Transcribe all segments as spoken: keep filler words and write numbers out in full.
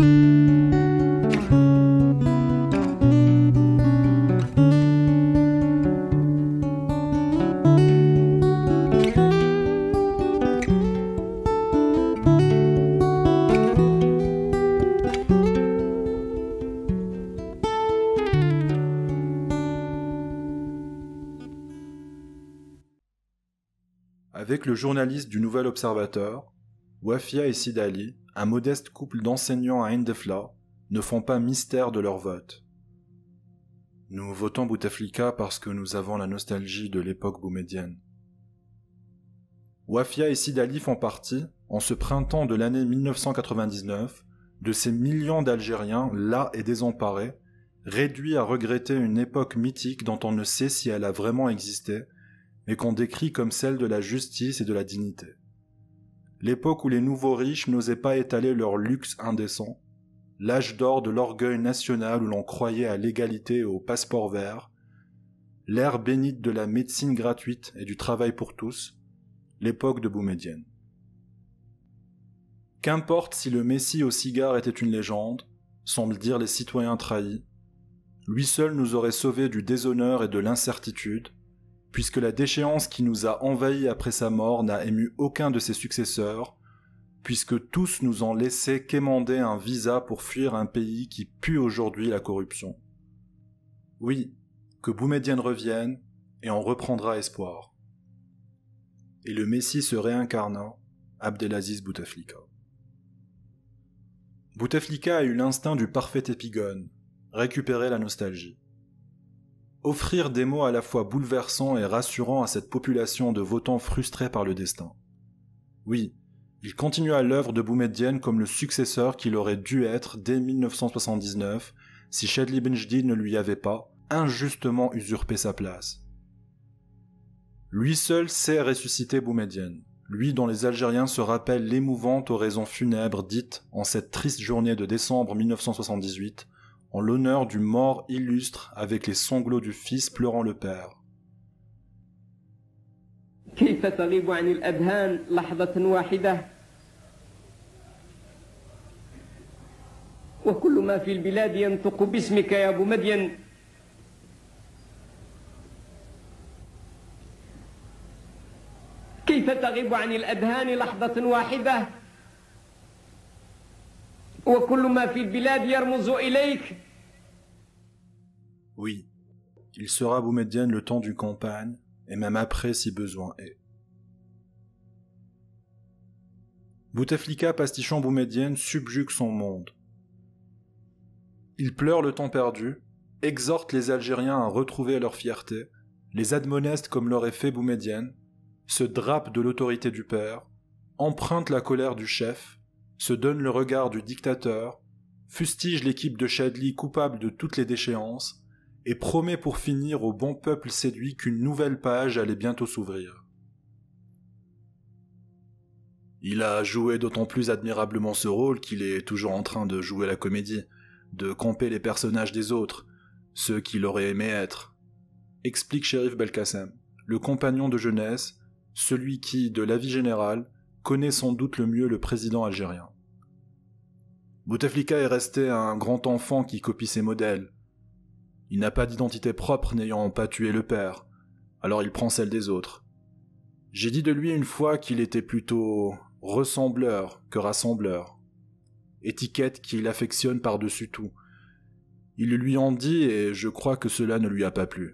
Avec le journaliste du Nouvel Observateur, Wafia et Sid Ali, un modeste couple d'enseignants à Ndefla, ne font pas mystère de leur vote. Nous votons Bouteflika parce que nous avons la nostalgie de l'époque boumedienne. Wafia et Sid Ali font partie, en ce printemps de l'année mille neuf cent quatre-vingt-dix-neuf, de ces millions d'Algériens las et désemparés, réduits à regretter une époque mythique dont on ne sait si elle a vraiment existé, mais qu'on décrit comme celle de la justice et de la dignité. L'époque où les nouveaux riches n'osaient pas étaler leur luxe indécent, l'âge d'or de l'orgueil national où l'on croyait à l'égalité et au passeport vert, l'ère bénite de la médecine gratuite et du travail pour tous, l'époque de Boumedienne. Qu'importe si le Messie au cigare était une légende, semblent dire les citoyens trahis, lui seul nous aurait sauvés du déshonneur et de l'incertitude, puisque la déchéance qui nous a envahis après sa mort n'a ému aucun de ses successeurs, puisque tous nous ont laissé quémander un visa pour fuir un pays qui pue aujourd'hui la corruption. Oui, que Boumedienne revienne, et on reprendra espoir. Et le Messie se réincarna, Abdelaziz Bouteflika. Bouteflika a eu l'instinct du parfait épigone, récupérer la nostalgie. Offrir des mots à la fois bouleversants et rassurants à cette population de votants frustrés par le destin. Oui, il continua l'œuvre de Boumedienne comme le successeur qu'il aurait dû être dès mille neuf cent soixante-dix-neuf si Chadli Benjedid ne lui avait pas injustement usurpé sa place. Lui seul sait ressusciter Boumedienne, lui dont les Algériens se rappellent l'émouvante oraison funèbre dite en cette triste journée de décembre mille neuf cent soixante-dix-huit, en l'honneur du mort illustre avec les sanglots du fils pleurant le père. كيف تغيب عن الأذهان لحظة واحدة وكل ما في البلاد ينطق باسمك يا بومدين كيف تغيب عن الأذهان لحظة واحدة وكل ما في البلاد يرمز إليك. Oui, il sera Boumedienne le temps d'une campagne, et même après si besoin est. Bouteflika pastichant Boumedienne subjugue son monde. Il pleure le temps perdu, exhorte les Algériens à retrouver leur fierté, les admoneste comme l'aurait fait Boumedienne, se drape de l'autorité du père, emprunte la colère du chef, se donne le regard du dictateur, fustige l'équipe de Chadli coupable de toutes les déchéances, et promet pour finir au bon peuple séduit qu'une nouvelle page allait bientôt s'ouvrir. Il a joué d'autant plus admirablement ce rôle qu'il est toujours en train de jouer la comédie, de camper les personnages des autres, ceux qu'il aurait aimé être, explique Cherif Belkacem, le compagnon de jeunesse, celui qui, de l'avis général, connaît sans doute le mieux le président algérien. Bouteflika est resté un grand enfant qui copie ses modèles. Il n'a pas d'identité propre n'ayant pas tué le père, alors il prend celle des autres. J'ai dit de lui une fois qu'il était plutôt ressembleur que rassembleur, étiquette qu'il affectionne par-dessus tout. Il le lui en dit et je crois que cela ne lui a pas plu.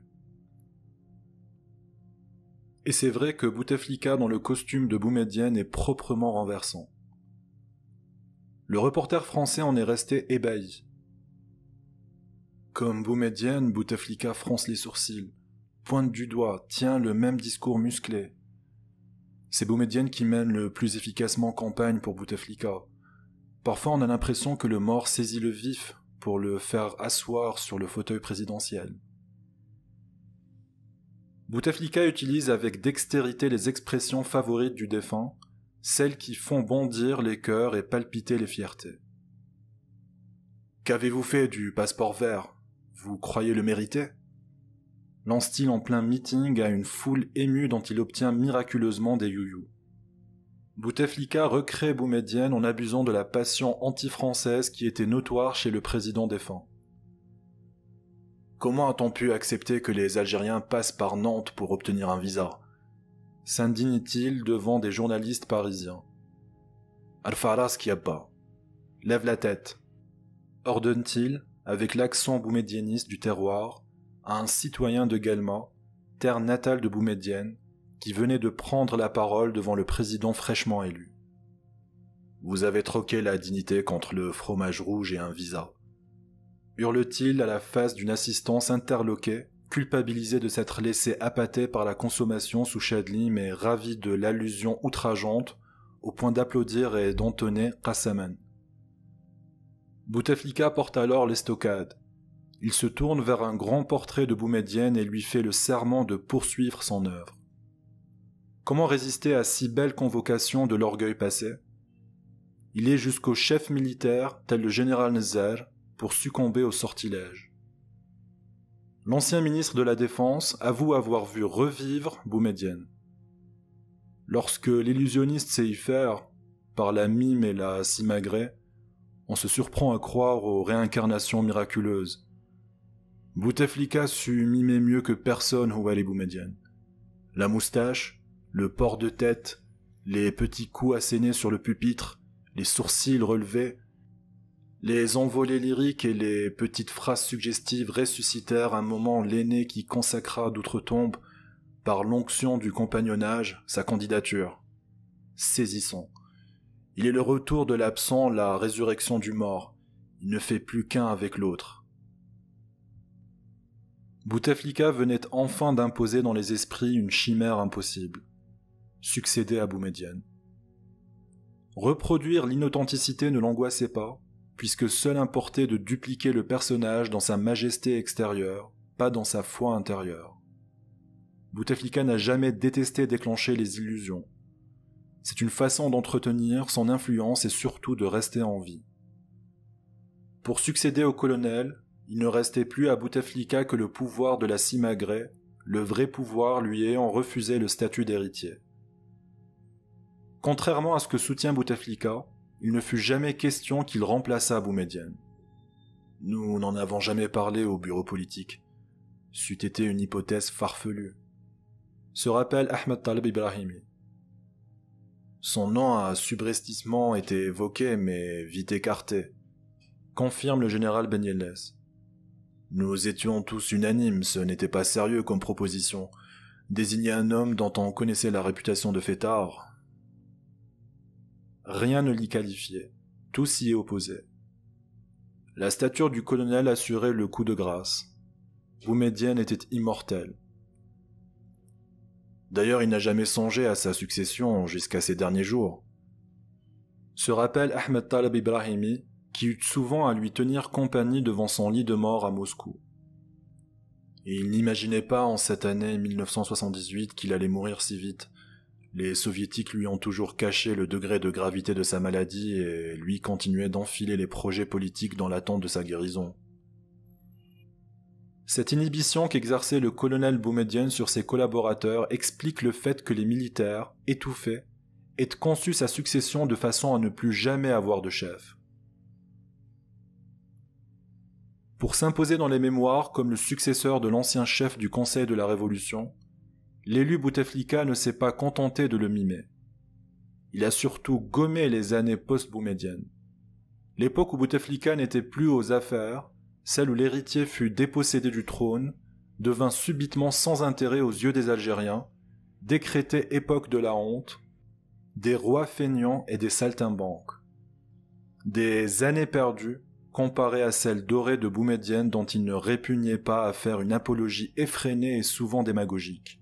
Et c'est vrai que Bouteflika dans le costume de Boumedienne est proprement renversant. Le reporter français en est resté ébahi. Comme Boumedienne, Bouteflika fronce les sourcils, pointe du doigt, tient le même discours musclé. C'est Boumedienne qui mène le plus efficacement campagne pour Bouteflika. Parfois on a l'impression que le mort saisit le vif pour le faire asseoir sur le fauteuil présidentiel. Bouteflika utilise avec dextérité les expressions favorites du défunt, celles qui font bondir les cœurs et palpiter les fiertés. Qu'avez-vous fait du passeport vert ? Vous croyez le mériter ? Lance-t-il en plein meeting à une foule émue dont il obtient miraculeusement des you-you. Bouteflika recrée Boumedienne en abusant de la passion anti-française qui était notoire chez le président défunt. Comment a-t-on pu accepter que les Algériens passent par Nantes pour obtenir un visa ? S'indigne-t-il devant des journalistes parisiens. Al-Faras Kiabba. Lève la tête. Ordonne-t-il, avec l'accent boumedienniste du terroir, à un citoyen de Guelma, terre natale de Boumedienne, qui venait de prendre la parole devant le président fraîchement élu. Vous avez troqué la dignité contre le fromage rouge et un visa. Hurle-t-il à la face d'une assistance interloquée, culpabilisée de s'être laissée appâter par la consommation sous Chadli, mais ravie de l'allusion outrageante, au point d'applaudir et d'entonner Qassaman. Bouteflika porte alors l'estocade. Il se tourne vers un grand portrait de Boumedienne et lui fait le serment de poursuivre son œuvre. Comment résister à si belle convocation de l'orgueil passé ? Il est jusqu'au chef militaire, tel le général Nezer, pour succomber au sortilège. L'ancien ministre de la Défense avoue avoir vu revivre Boumedienne. Lorsque l'illusionniste sait y faire, par la mime et la simagrée, on se surprend à croire aux réincarnations miraculeuses. Bouteflika sut mimer mieux que personne Houali Boumedienne. La moustache, le port de tête, les petits coups assénés sur le pupitre, les sourcils relevés, les envolées lyriques et les petites phrases suggestives ressuscitèrent un moment l'aîné qui consacra d'outre-tombe, par l'onction du compagnonnage, sa candidature. Saisissant. Il est le retour de l'absent, la résurrection du mort. Il ne fait plus qu'un avec l'autre. Bouteflika venait enfin d'imposer dans les esprits une chimère impossible. Succéder à Boumedienne. Reproduire l'inauthenticité ne l'angoissait pas, puisque seul importait de dupliquer le personnage dans sa majesté extérieure, pas dans sa foi intérieure. Bouteflika n'a jamais détesté déclencher les illusions. C'est une façon d'entretenir son influence et surtout de rester en vie. Pour succéder au colonel, il ne restait plus à Bouteflika que le pouvoir de la simagrée, le vrai pouvoir lui ayant refusé le statut d'héritier. Contrairement à ce que soutient Bouteflika, il ne fut jamais question qu'il remplaçât Boumedienne. Nous n'en avons jamais parlé au bureau politique. C'eût été une hypothèse farfelue. Se rappelle Ahmed Taleb Ibrahimi. Son nom à subrepticement été évoqué, mais vite écarté. Confirme le général Ben Yelles. Nous étions tous unanimes, ce n'était pas sérieux comme proposition. Désigner un homme dont on connaissait la réputation de fêtard. Rien ne l'y qualifiait, tout s'y opposait. La stature du colonel assurait le coup de grâce. Boumedienne était immortel. D'ailleurs, il n'a jamais songé à sa succession jusqu'à ses derniers jours. Se rappelle Ahmed Taleb Ibrahimi, qui eut souvent à lui tenir compagnie devant son lit de mort à Moscou. Et il n'imaginait pas en cette année mille neuf cent soixante-dix-huit qu'il allait mourir si vite. Les soviétiques lui ont toujours caché le degré de gravité de sa maladie et lui continuait d'enfiler les projets politiques dans l'attente de sa guérison. Cette inhibition qu'exerçait le colonel Boumedienne sur ses collaborateurs explique le fait que les militaires, étouffés, aient conçu sa succession de façon à ne plus jamais avoir de chef. Pour s'imposer dans les mémoires comme le successeur de l'ancien chef du Conseil de la Révolution, l'élu Bouteflika ne s'est pas contenté de le mimer. Il a surtout gommé les années post-boumediennes. L'époque où Bouteflika n'était plus aux affaires, celle où l'héritier fut dépossédé du trône, devint subitement sans intérêt aux yeux des Algériens, décrétée époque de la honte, des rois feignants et des saltimbanques. Des années perdues, comparées à celles dorées de Boumedienne dont il ne répugnait pas à faire une apologie effrénée et souvent démagogique.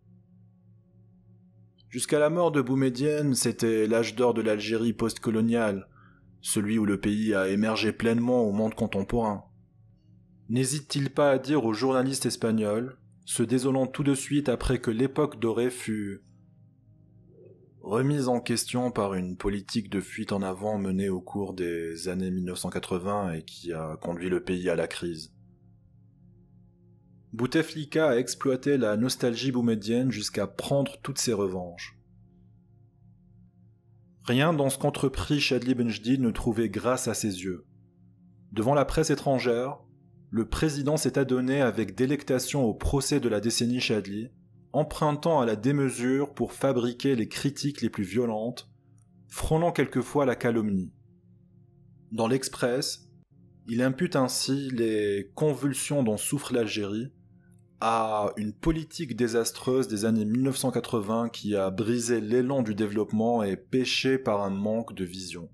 Jusqu'à la mort de Boumedienne, c'était l'âge d'or de l'Algérie post-coloniale, celui où le pays a émergé pleinement au monde contemporain. N'hésite-t-il pas à dire aux journalistes espagnols, se désolant tout de suite après que l'époque dorée fut remise en question par une politique de fuite en avant menée au cours des années mille neuf cent quatre-vingts et qui a conduit le pays à la crise. Bouteflika a exploité la nostalgie boumedienne jusqu'à prendre toutes ses revanches. Rien dans ce qu'entreprit Chadli Benjdid ne trouvait grâce à ses yeux. Devant la presse étrangère, le président s'est adonné avec délectation au procès de la décennie Chadli, empruntant à la démesure pour fabriquer les critiques les plus violentes, frôlant quelquefois la calomnie. Dans l'Express, il impute ainsi les convulsions dont souffre l'Algérie à une politique désastreuse des années mille neuf cent quatre-vingts qui a brisé l'élan du développement et péché par un manque de vision.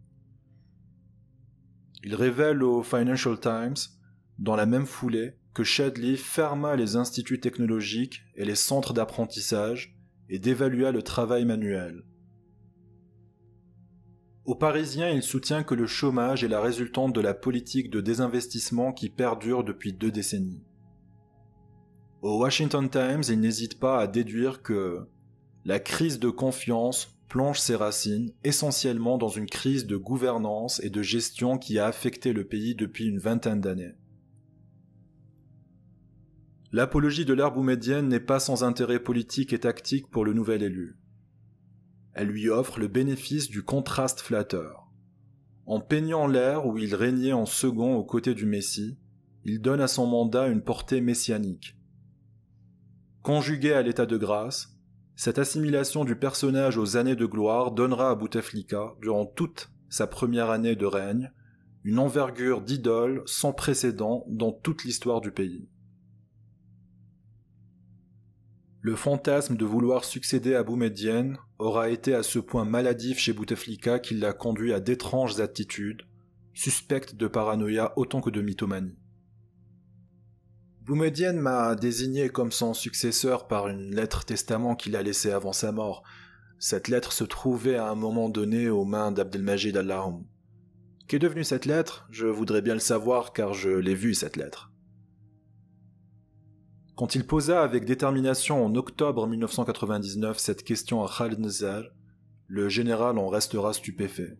Il révèle au Financial Times, dans la même foulée, que Chadli ferma les instituts technologiques et les centres d'apprentissage et dévalua le travail manuel. Aux Parisiens, il soutient que le chômage est la résultante de la politique de désinvestissement qui perdure depuis deux décennies. Au Washington Times, il n'hésite pas à déduire que la crise de confiance plonge ses racines essentiellement dans une crise de gouvernance et de gestion qui a affecté le pays depuis une vingtaine d'années. L'apologie de l'ère boumedienne n'est pas sans intérêt politique et tactique pour le nouvel élu. Elle lui offre le bénéfice du contraste flatteur. En peignant l'ère où il régnait en second aux côtés du Messie, il donne à son mandat une portée messianique. Conjuguée à l'état de grâce, cette assimilation du personnage aux années de gloire donnera à Bouteflika, durant toute sa première année de règne, une envergure d'idole sans précédent dans toute l'histoire du pays. Le fantasme de vouloir succéder à Boumedienne aura été à ce point maladif chez Bouteflika qu'il l'a conduit à d'étranges attitudes, suspectes de paranoïa autant que de mythomanie. Boumedienne m'a désigné comme son successeur par une lettre testament qu'il a laissée avant sa mort. Cette lettre se trouvait à un moment donné aux mains d'Abdelmajid Allahoum. Qu'est devenue cette lettre? Je voudrais bien le savoir car je l'ai vue cette lettre. Quand il posa avec détermination en octobre mille neuf cent quatre-vingt-dix-neuf cette question à Khaled Nezzar, le général en restera stupéfait.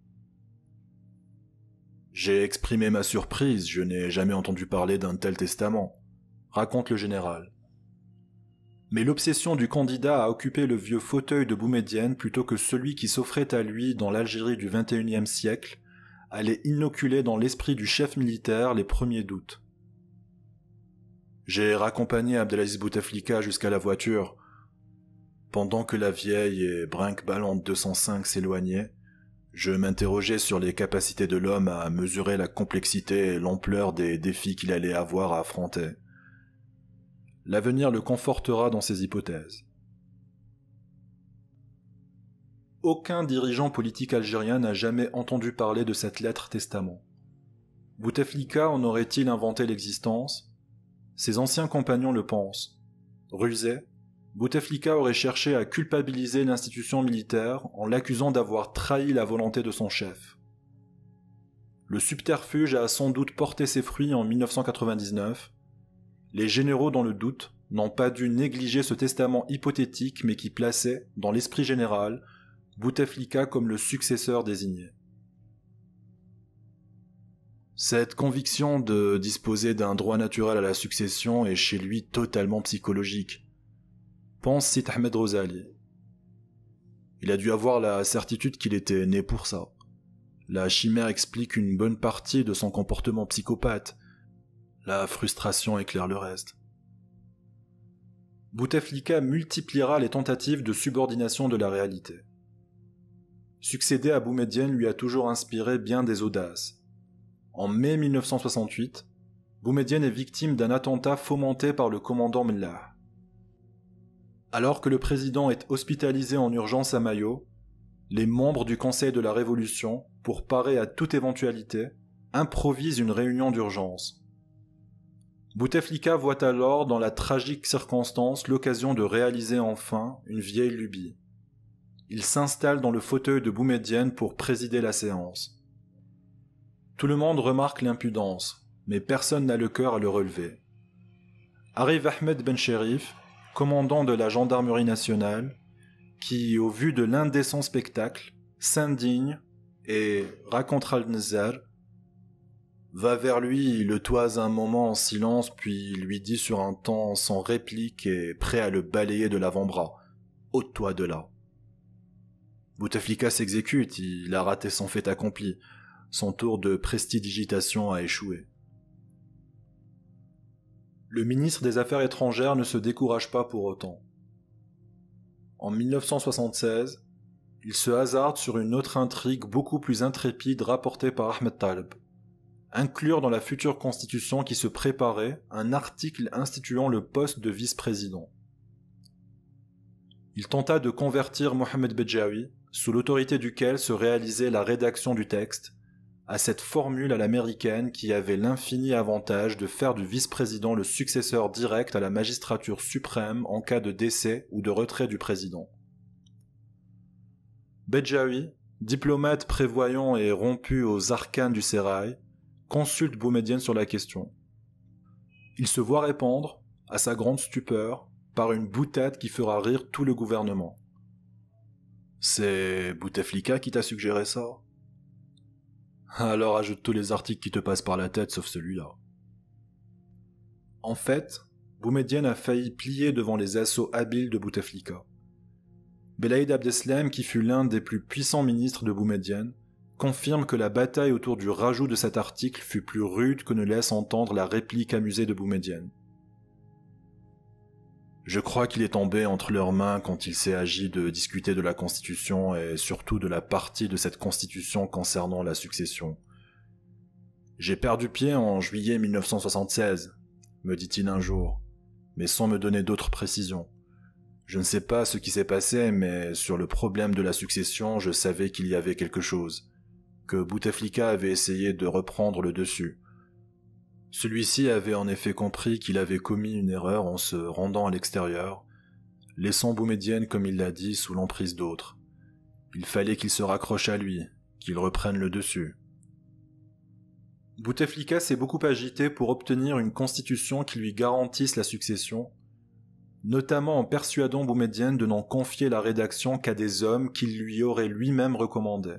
J'ai exprimé ma surprise, je n'ai jamais entendu parler d'un tel testament, raconte le général. Mais l'obsession du candidat à occuper le vieux fauteuil de Boumedienne plutôt que celui qui s'offrait à lui dans l'Algérie du vingt et unième siècle allait inoculer dans l'esprit du chef militaire les premiers doutes. J'ai raccompagné Abdelaziz Bouteflika jusqu'à la voiture. Pendant que la vieille et brinque-ballante deux cent cinq s'éloignait, je m'interrogeais sur les capacités de l'homme à mesurer la complexité et l'ampleur des défis qu'il allait avoir à affronter. L'avenir le confortera dans ses hypothèses. Aucun dirigeant politique algérien n'a jamais entendu parler de cette lettre testament. Bouteflika en aurait-il inventé l'existence ? Ses anciens compagnons le pensent. Rusé, Bouteflika aurait cherché à culpabiliser l'institution militaire en l'accusant d'avoir trahi la volonté de son chef. Le subterfuge a sans doute porté ses fruits en mille neuf cent quatre-vingt-dix-neuf. Les généraux dans le doute n'ont pas dû négliger ce testament hypothétique mais qui plaçait, dans l'esprit général, Bouteflika comme le successeur désigné. Cette conviction de disposer d'un droit naturel à la succession est chez lui totalement psychologique, pense Sidi Ahmed Rosali. Il a dû avoir la certitude qu'il était né pour ça. La chimère explique une bonne partie de son comportement psychopathe. La frustration éclaire le reste. Bouteflika multipliera les tentatives de subordination de la réalité. Succéder à Boumedienne lui a toujours inspiré bien des audaces. En mai mille neuf cent soixante-huit, Boumedienne est victime d'un attentat fomenté par le commandant Mellah. Alors que le président est hospitalisé en urgence à Mayo, les membres du Conseil de la Révolution, pour parer à toute éventualité, improvisent une réunion d'urgence. Bouteflika voit alors dans la tragique circonstance l'occasion de réaliser enfin une vieille lubie. Il s'installe dans le fauteuil de Boumedienne pour présider la séance. Tout le monde remarque l'impudence, mais personne n'a le cœur à le relever. Arrive Ahmed Ben Cherif, commandant de la gendarmerie nationale, qui, au vu de l'indécent spectacle, s'indigne et raconte Khaled Nezzar, va vers lui, le toise un moment en silence, puis lui dit sur un ton sans réplique et prêt à le balayer de l'avant-bras « Ôte-toi de là !» Bouteflika s'exécute, il a raté son fait accompli. Son tour de prestidigitation a échoué. Le ministre des Affaires étrangères ne se décourage pas pour autant. En mille neuf cent soixante-seize, il se hasarde sur une autre intrigue beaucoup plus intrépide rapportée par Ahmed Taleb. Inclure dans la future constitution qui se préparait un article instituant le poste de vice-président. Il tenta de convertir Mohamed Bedjaoui, sous l'autorité duquel se réalisait la rédaction du texte, à cette formule à l'américaine qui avait l'infini avantage de faire du vice-président le successeur direct à la magistrature suprême en cas de décès ou de retrait du président. Bedjaoui, diplomate prévoyant et rompu aux arcanes du sérail, consulte Boumedienne sur la question. Il se voit répondre, à sa grande stupeur, par une boutade qui fera rire tout le gouvernement. « C'est Bouteflika qui t'a suggéré ça ?» Alors ajoute tous les articles qui te passent par la tête sauf celui-là. En fait, Boumedienne a failli plier devant les assauts habiles de Bouteflika. Belaïd Abdeslam, qui fut l'un des plus puissants ministres de Boumedienne, confirme que la bataille autour du rajout de cet article fut plus rude que ne laisse entendre la réplique amusée de Boumedienne. Je crois qu'il est tombé entre leurs mains quand il s'est agi de discuter de la Constitution et surtout de la partie de cette Constitution concernant la succession. J'ai perdu pied en juillet mille neuf cent soixante-seize, me dit-il un jour, mais sans me donner d'autres précisions. Je ne sais pas ce qui s'est passé, mais sur le problème de la succession, je savais qu'il y avait quelque chose, que Bouteflika avait essayé de reprendre le dessus. Celui-ci avait en effet compris qu'il avait commis une erreur en se rendant à l'extérieur, laissant Boumedienne, comme il l'a dit, sous l'emprise d'autres. Il fallait qu'il se raccroche à lui, qu'il reprenne le dessus. Bouteflika s'est beaucoup agité pour obtenir une constitution qui lui garantisse la succession, notamment en persuadant Boumedienne de n'en confier la rédaction qu'à des hommes qu'il lui aurait lui-même recommandés.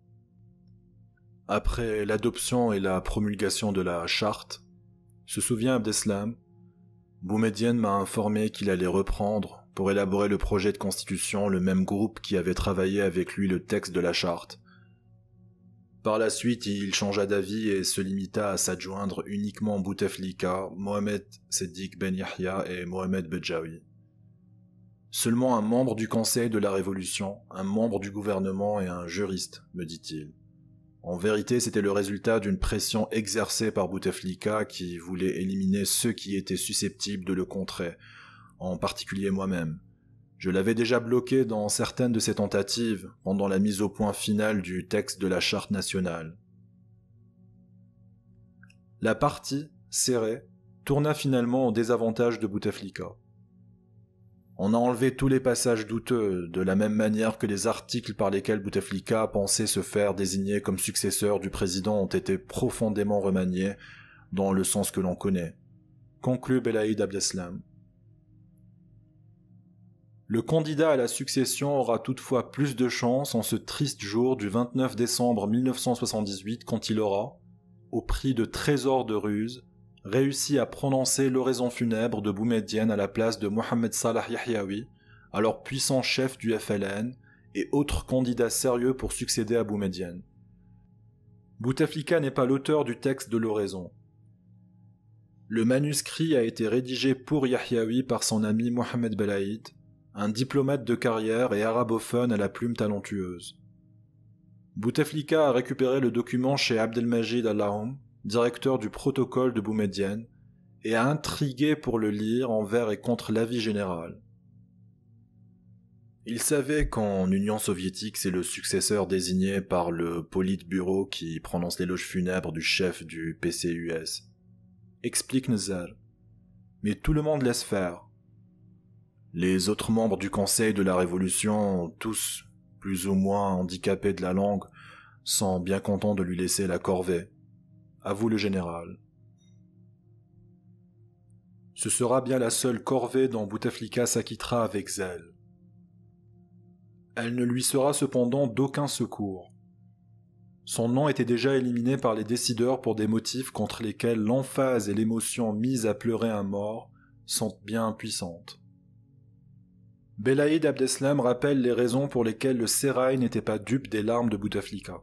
Après l'adoption et la promulgation de la charte, se souvient Abdeslam, Boumedienne m'a informé qu'il allait reprendre, pour élaborer le projet de constitution, le même groupe qui avait travaillé avec lui le texte de la charte. Par la suite, il changea d'avis et se limita à s'adjoindre uniquement Bouteflika, Mohamed Seddiq Ben Yahya et Mohamed Bedjaoui. Seulement un membre du Conseil de la Révolution, un membre du gouvernement et un juriste, me dit-il. En vérité, c'était le résultat d'une pression exercée par Bouteflika qui voulait éliminer ceux qui étaient susceptibles de le contrer, en particulier moi-même. Je l'avais déjà bloqué dans certaines de ses tentatives pendant la mise au point finale du texte de la Charte nationale. La partie, serrée, tourna finalement au désavantage de Bouteflika. On a enlevé tous les passages douteux, de la même manière que les articles par lesquels Bouteflika pensait se faire désigner comme successeur du président ont été profondément remaniés, dans le sens que l'on connaît. Conclut Belaïd Abdeslam. Le candidat à la succession aura toutefois plus de chance en ce triste jour du vingt-neuf décembre mille neuf cent soixante-dix-huit quand il aura, au prix de trésors de ruse, réussi à prononcer l'oraison funèbre de Boumedienne à la place de Mohamed Salah Yahyaoui, alors puissant chef du F L N et autre candidat sérieux pour succéder à Boumedienne. Bouteflika n'est pas l'auteur du texte de l'oraison. Le manuscrit a été rédigé pour Yahyaoui par son ami Mohamed Belaïd, un diplomate de carrière et arabophone à la plume talentueuse. Bouteflika a récupéré le document chez Abdelmajid Allahoum, directeur du protocole de Boumedienne, et a intrigué pour le lire envers et contre l'avis général. Il savait qu'en Union soviétique, c'est le successeur désigné par le Politburo qui prononce l'éloge funèbre du chef du P C U S. Explique Nezar. Mais tout le monde laisse faire. Les autres membres du Conseil de la Révolution, tous plus ou moins handicapés de la langue, sont bien contents de lui laisser la corvée. Avoue le général. Ce sera bien la seule corvée dont Bouteflika s'acquittera avec zèle. Elle ne lui sera cependant d'aucun secours. Son nom était déjà éliminé par les décideurs pour des motifs contre lesquels l'emphase et l'émotion mise à pleurer un mort sont bien puissantes. Belaïd Abdeslam rappelle les raisons pour lesquelles le sérail n'était pas dupe des larmes de Bouteflika.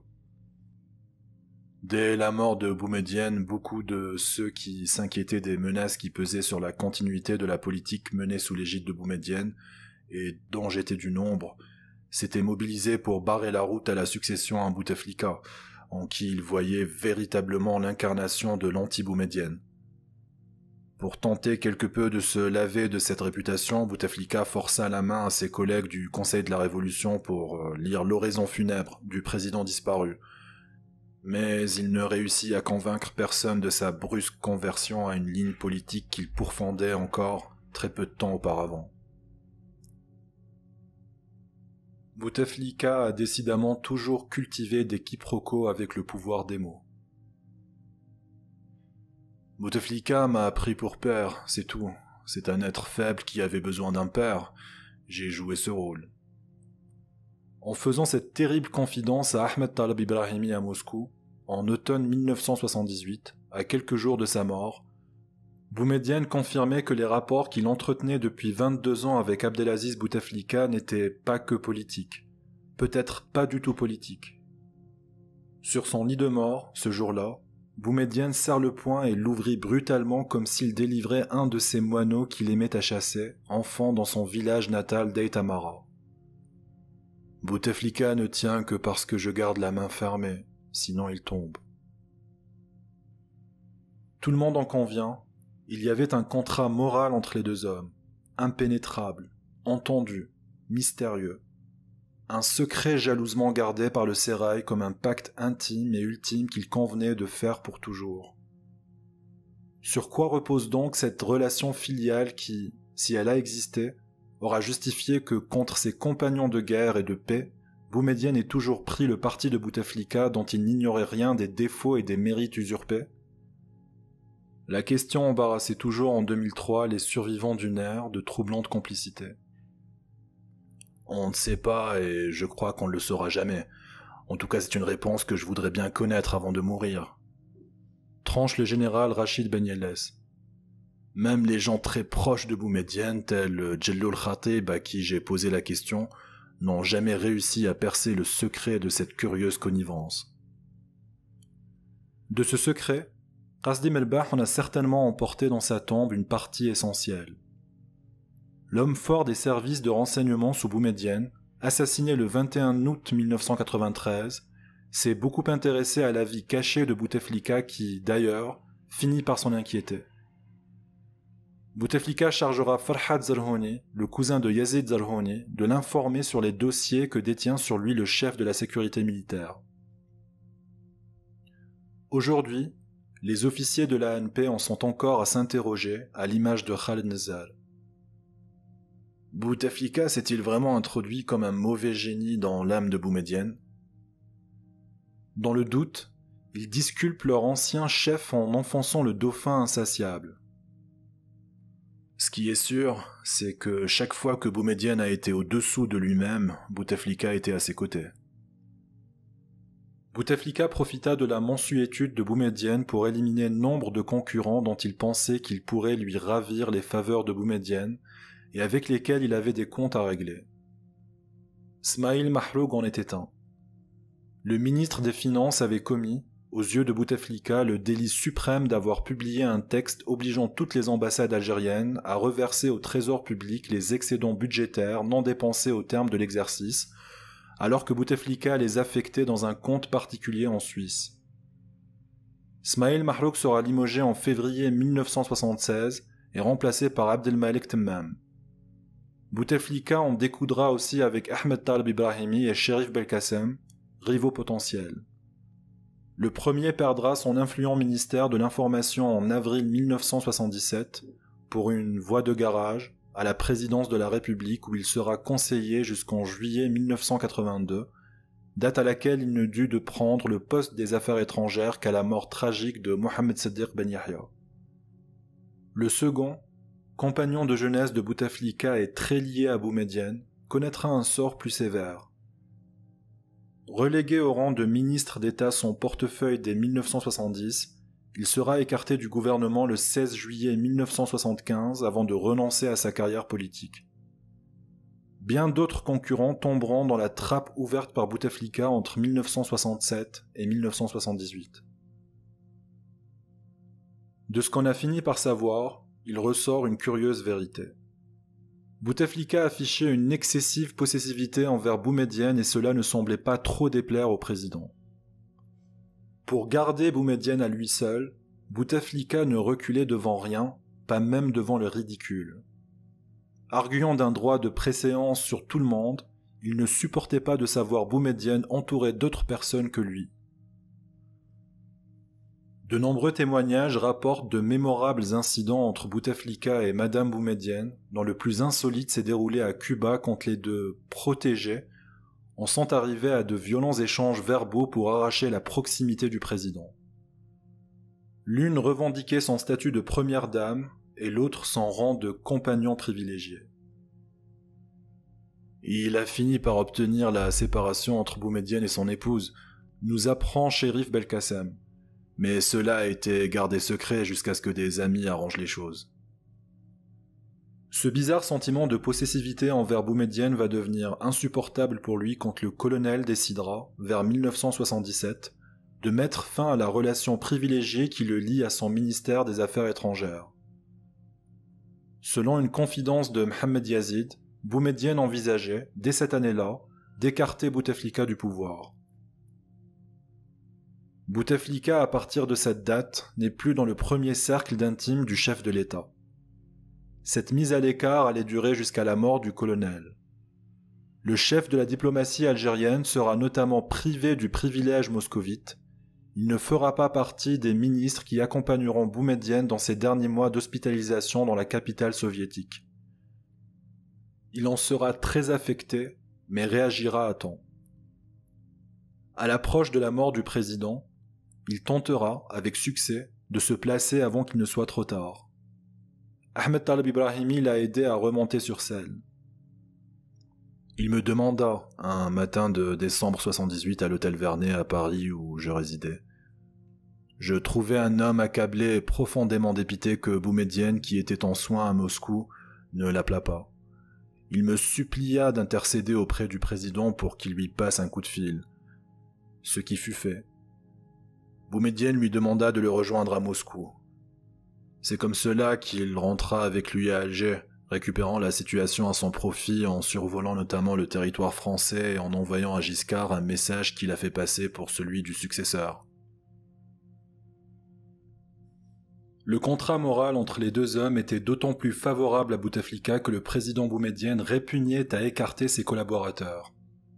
Dès la mort de Boumedienne, beaucoup de ceux qui s'inquiétaient des menaces qui pesaient sur la continuité de la politique menée sous l'égide de Boumedienne, et dont j'étais du nombre, s'étaient mobilisés pour barrer la route à la succession à Bouteflika, en qui ils voyaient véritablement l'incarnation de l'anti-Boumedienne. Pour tenter quelque peu de se laver de cette réputation, Bouteflika força la main à ses collègues du Conseil de la Révolution pour lire l'oraison funèbre du président disparu, mais il ne réussit à convaincre personne de sa brusque conversion à une ligne politique qu'il pourfendait encore très peu de temps auparavant. Bouteflika a décidément toujours cultivé des quiproquos avec le pouvoir des mots. Bouteflika m'a pris pour père, c'est tout. C'est un être faible qui avait besoin d'un père. J'ai joué ce rôle. En faisant cette terrible confidence à Ahmed Taleb Ibrahimi à Moscou, en automne mille neuf cent soixante-dix-huit, à quelques jours de sa mort, Boumedienne confirmait que les rapports qu'il entretenait depuis vingt-deux ans avec Abdelaziz Bouteflika n'étaient pas que politiques, peut-être pas du tout politiques. Sur son lit de mort, ce jour-là, Boumedienne serre le poing et l'ouvrit brutalement comme s'il délivrait un de ses moineaux qu'il aimait à chasser, enfant dans son village natal d'Eitamara. Bouteflika ne tient que parce que je garde la main fermée, sinon il tombe. Tout le monde en convient, il y avait un contrat moral entre les deux hommes, impénétrable, entendu, mystérieux. Un secret jalousement gardé par le sérail comme un pacte intime et ultime qu'il convenait de faire pour toujours. Sur quoi repose donc cette relation filiale qui, si elle a existé, aura justifié que contre ses compagnons de guerre et de paix, Boumedienne ait toujours pris le parti de Bouteflika dont il n'ignorait rien des défauts et des mérites usurpés? La question embarrassait toujours en deux mille trois les survivants d'une ère de troublante complicité. On ne sait pas et je crois qu'on ne le saura jamais. En tout cas, c'est une réponse que je voudrais bien connaître avant de mourir. Tranche le général Rachid Ben Yelles. Même les gens très proches de Boumedienne, tels Djelloul Khatib à qui j'ai posé la question, n'ont jamais réussi à percer le secret de cette curieuse connivence. De ce secret, Qasdim El-Bah en a certainement emporté dans sa tombe une partie essentielle. L'homme fort des services de renseignement sous Boumedienne, assassiné le vingt et un août mille neuf cent quatre-vingt-treize, s'est beaucoup intéressé à la vie cachée de Bouteflika qui, d'ailleurs, finit par s'en inquiéter. Bouteflika chargera Farhad Zerhouni, le cousin de Yazid Zerhouni, de l'informer sur les dossiers que détient sur lui le chef de la sécurité militaire. Aujourd'hui, les officiers de l'A N P en sont encore à s'interroger à l'image de Khaled Nezar. Bouteflika s'est-il vraiment introduit comme un mauvais génie dans l'âme de Boumedienne? Dans le doute, ils disculpent leur ancien chef en enfonçant le dauphin insatiable. Ce qui est sûr, c'est que chaque fois que Boumedienne a été au-dessous de lui-même, Bouteflika était à ses côtés. Bouteflika profita de la mansuétude de Boumedienne pour éliminer nombre de concurrents dont il pensait qu'ils pourraient lui ravir les faveurs de Boumedienne et avec lesquels il avait des comptes à régler. Smaïl Mahroug en était un. Le ministre des Finances avait commis, aux yeux de Bouteflika, le délit suprême d'avoir publié un texte obligeant toutes les ambassades algériennes à reverser au trésor public les excédents budgétaires non dépensés au terme de l'exercice, alors que Bouteflika les affectait dans un compte particulier en Suisse. Smaïl Mahroug sera limogé en février mille neuf cent soixante-seize et remplacé par Abdelmalek Temmam. Bouteflika en découdra aussi avec Ahmed Taleb Ibrahimi et Cherif Belkacem, rivaux potentiels. Le premier perdra son influent ministère de l'information en avril mille neuf cent soixante-dix-sept pour une voie de garage à la présidence de la République où il sera conseiller jusqu'en juillet mille neuf cent quatre-vingt-deux, date à laquelle il ne dut de prendre le poste des affaires étrangères qu'à la mort tragique de Mohamed Sadiq Ben Yahya. Le second, compagnon de jeunesse de Bouteflika et très lié à Boumedienne, connaîtra un sort plus sévère. Relégué au rang de ministre d'État son portefeuille dès mille neuf cent soixante-dix, il sera écarté du gouvernement le seize juillet mille neuf cent soixante-quinze avant de renoncer à sa carrière politique. bien d'autres concurrents tomberont dans la trappe ouverte par Bouteflika entre mille neuf cent soixante-sept et mille neuf cent soixante-dix-huit. De ce qu'on a fini par savoir, il ressort une curieuse vérité. Bouteflika affichait une excessive possessivité envers Boumedienne et cela ne semblait pas trop déplaire au président. Pour garder Boumedienne à lui seul, Bouteflika ne reculait devant rien, pas même devant le ridicule. Arguant d'un droit de préséance sur tout le monde, il ne supportait pas de savoir Boumedienne entouré d'autres personnes que lui. De nombreux témoignages rapportent de mémorables incidents entre Bouteflika et Madame Boumedienne, dont le plus insolite s'est déroulé à Cuba quand les deux protégés en sont arrivés à de violents échanges verbaux pour arracher la proximité du président. L'une revendiquait son statut de première dame et l'autre son rang de compagnon privilégié. Il a fini par obtenir la séparation entre Boumedienne et son épouse, nous apprend Chérif Belkacem. Mais cela a été gardé secret jusqu'à ce que des amis arrangent les choses. Ce bizarre sentiment de possessivité envers Boumedienne va devenir insupportable pour lui quand le colonel décidera, vers mille neuf cent soixante-dix-sept, de mettre fin à la relation privilégiée qui le lie à son ministère des Affaires étrangères. Selon une confidence de Mohamed Yazid, Boumedienne envisageait, dès cette année-là, d'écarter Bouteflika du pouvoir. Bouteflika, à partir de cette date, n'est plus dans le premier cercle d'intimes du chef de l'État. Cette mise à l'écart allait durer jusqu'à la mort du colonel. Le chef de la diplomatie algérienne sera notamment privé du privilège moscovite. Il ne fera pas partie des ministres qui accompagneront Boumedienne dans ses derniers mois d'hospitalisation dans la capitale soviétique. Il en sera très affecté, mais réagira à temps. À l'approche de la mort du président, il tentera, avec succès, de se placer avant qu'il ne soit trop tard. Ahmed Taleb Ibrahimi l'a aidé à remonter sur scène. Il me demanda, un matin de décembre soixante-dix-huit à l'hôtel Vernet à Paris où je résidais. Je trouvais un homme accablé et profondément dépité que Boumedienne, qui était en soins à Moscou, ne l'appela pas. Il me supplia d'intercéder auprès du président pour qu'il lui passe un coup de fil. Ce qui fut fait. Boumedienne lui demanda de le rejoindre à Moscou. C'est comme cela qu'il rentra avec lui à Alger, récupérant la situation à son profit en survolant notamment le territoire français et en envoyant à Giscard un message qu'il a fait passer pour celui du successeur. Le contrat moral entre les deux hommes était d'autant plus favorable à Bouteflika que le président Boumedienne répugnait à écarter ses collaborateurs.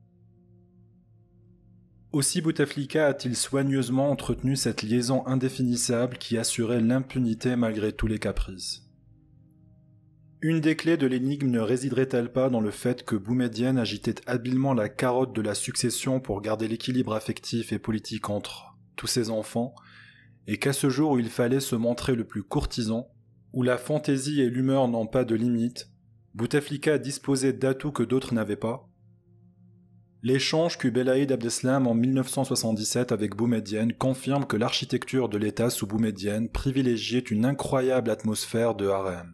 Aussi Bouteflika a-t-il soigneusement entretenu cette liaison indéfinissable qui assurait l'impunité malgré tous les caprices. Une des clés de l'énigme ne résiderait-elle pas dans le fait que Boumedienne agitait habilement la carotte de la succession pour garder l'équilibre affectif et politique entre tous ses enfants, et qu'à ce jour où il fallait se montrer le plus courtisan, où la fantaisie et l'humeur n'ont pas de limite, Bouteflika disposait d'atouts que d'autres n'avaient pas? L'échange qu'eut Belaïd Abdeslam en mille neuf cent soixante-dix-sept avec Boumedienne confirme que l'architecture de l'État sous Boumedienne privilégiait une incroyable atmosphère de harem.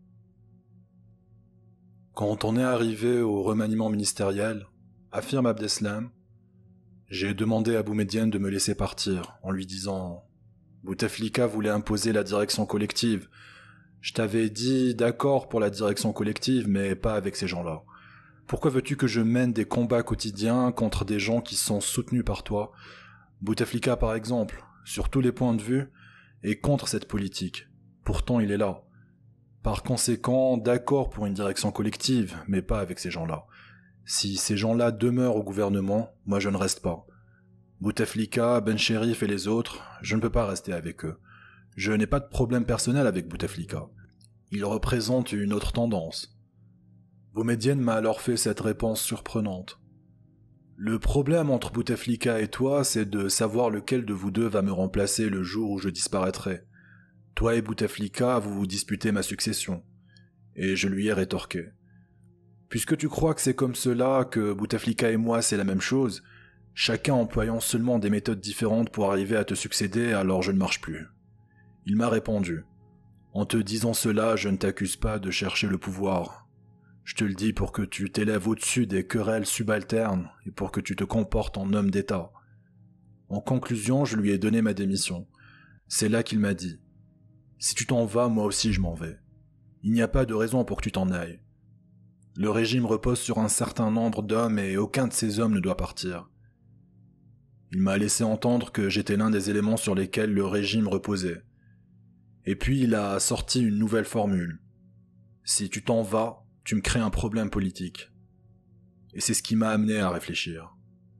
Quand on est arrivé au remaniement ministériel, affirme Abdeslam, j'ai demandé à Boumedienne de me laisser partir, en lui disant « Bouteflika voulait imposer la direction collective. Je t'avais dit d'accord pour la direction collective, mais pas avec ces gens-là. Pourquoi veux-tu que je mène des combats quotidiens contre des gens qui sont soutenus par toi? Bouteflika, par exemple, sur tous les points de vue, est contre cette politique. Pourtant, il est là. Par conséquent, d'accord pour une direction collective, mais pas avec ces gens-là. Si ces gens-là demeurent au gouvernement, moi je ne reste pas. Bouteflika, Ben Cherif et les autres, je ne peux pas rester avec eux. Je n'ai pas de problème personnel avec Bouteflika. Il représente une autre tendance. » Boumedienne m'a alors fait cette réponse surprenante. Le problème entre Bouteflika et toi, c'est de savoir lequel de vous deux va me remplacer le jour où je disparaîtrai. Toi et Bouteflika, vous vous disputez ma succession. Et je lui ai rétorqué. Puisque tu crois que c'est comme cela, que Bouteflika et moi c'est la même chose, chacun employant seulement des méthodes différentes pour arriver à te succéder, alors je ne marche plus. Il m'a répondu. En te disant cela, je ne t'accuse pas de chercher le pouvoir. Je te le dis pour que tu t'élèves au-dessus des querelles subalternes et pour que tu te comportes en homme d'État. En conclusion, je lui ai donné ma démission. C'est là qu'il m'a dit « Si tu t'en vas, moi aussi je m'en vais. Il n'y a pas de raison pour que tu t'en ailles. Le régime repose sur un certain nombre d'hommes et aucun de ces hommes ne doit partir. » Il m'a laissé entendre que j'étais l'un des éléments sur lesquels le régime reposait. Et puis il a sorti une nouvelle formule. « Si tu t'en vas, tu me crées un problème politique. » Et c'est ce qui m'a amené à réfléchir.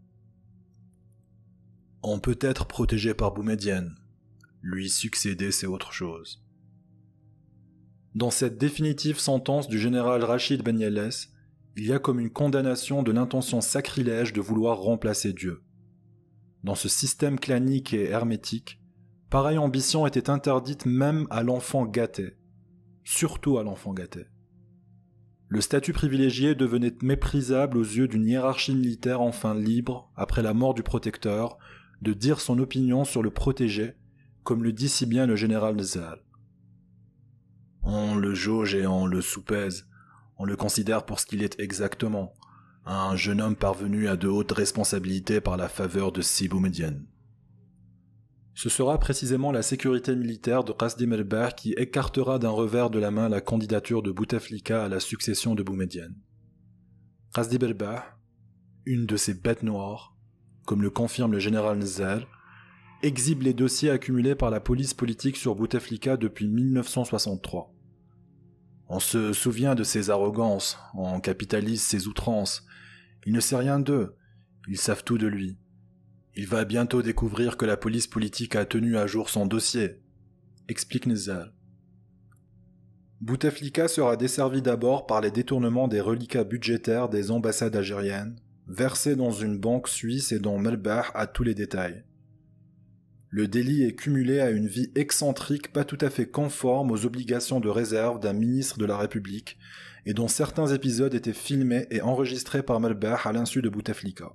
On peut être protégé par Boumedienne. Lui succéder, c'est autre chose. Dans cette définitive sentence du général Rachid Ben Yelles, il y a comme une condamnation de l'intention sacrilège de vouloir remplacer Dieu. Dans ce système clanique et hermétique, pareille ambition était interdite même à l'enfant gâté, surtout à l'enfant gâté. Le statut privilégié devenait méprisable aux yeux d'une hiérarchie militaire enfin libre, après la mort du protecteur, de dire son opinion sur le protégé, comme le dit si bien le général Nzal. On le jauge et on le soupèse, on le considère pour ce qu'il est exactement, un jeune homme parvenu à de hautes responsabilités par la faveur de Si Boumedienne. Ce sera précisément la sécurité militaire de Qasdi Melbah qui écartera d'un revers de la main la candidature de Bouteflika à la succession de Boumedienne. Qasdi Melbah, une de ces bêtes noires, comme le confirme le général Nzal, exhibe les dossiers accumulés par la police politique sur Bouteflika depuis mille neuf cent soixante-trois. On se souvient de ses arrogances, on capitalise ses outrances. Il ne sait rien d'eux, ils savent tout de lui. Il va bientôt découvrir que la police politique a tenu à jour son dossier, explique Nzal. Bouteflika sera desservi d'abord par les détournements des reliquats budgétaires des ambassades algériennes, versés dans une banque suisse et dont Melbah a tous les détails. Le délit est cumulé à une vie excentrique pas tout à fait conforme aux obligations de réserve d'un ministre de la République et dont certains épisodes étaient filmés et enregistrés par Melbah à l'insu de Bouteflika.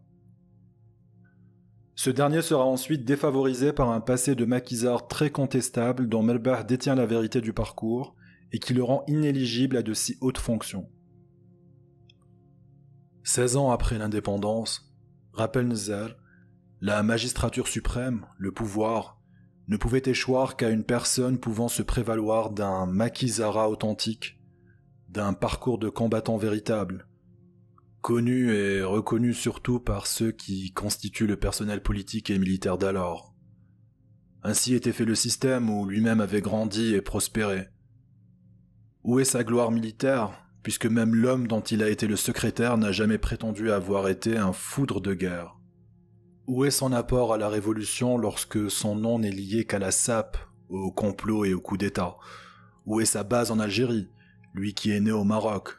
Ce dernier sera ensuite défavorisé par un passé de maquisard très contestable dont Melbah détient la vérité du parcours et qui le rend inéligible à de si hautes fonctions. seize ans après l'indépendance, rappelle Nzal, la magistrature suprême, le pouvoir, ne pouvait échoir qu'à une personne pouvant se prévaloir d'un maquisardat authentique, d'un parcours de combattant véritable, connu et reconnu surtout par ceux qui constituent le personnel politique et militaire d'alors. Ainsi était fait le système où lui-même avait grandi et prospéré. Où est sa gloire militaire, puisque même l'homme dont il a été le secrétaire n'a jamais prétendu avoir été un foudre de guerre? Où est son apport à la Révolution lorsque son nom n'est lié qu'à la sape, au complot et au coup d'État? Où est sa base en Algérie, lui qui est né au Maroc?